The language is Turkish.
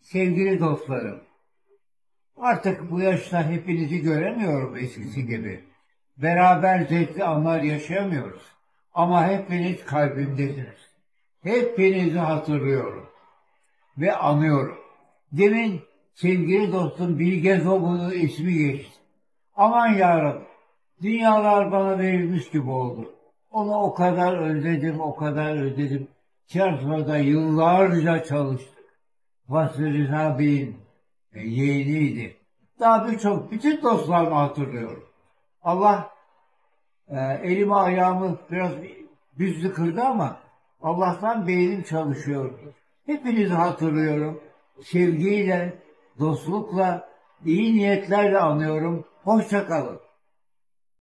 Sevgili dostlarım, artık bu yaşta hepinizi göremiyorum eskisi gibi. Beraber zevkli anlar yaşayamıyoruz. Ama hepiniz kalbimdesiniz. Hepinizi hatırlıyorum ve anıyorum. Demin sevgili dostum Bilge Zobu'nun ismi geçti. Aman yarabbim, dünyalar bana verilmiş gibi oldu. Onu o kadar özledim, o kadar özledim. Tiyatroda yıllarca çalıştık. Vasfı Rıza Bey'in yeğeniydi. Daha bütün dostlarımı hatırlıyorum. Allah elimi ayağımı biraz büzdü kırdı ama Allah'tan beynim çalışıyor. Hepinizi hatırlıyorum. Sevgiyle, dostlukla, iyi niyetlerle anıyorum. Hoşça kalın.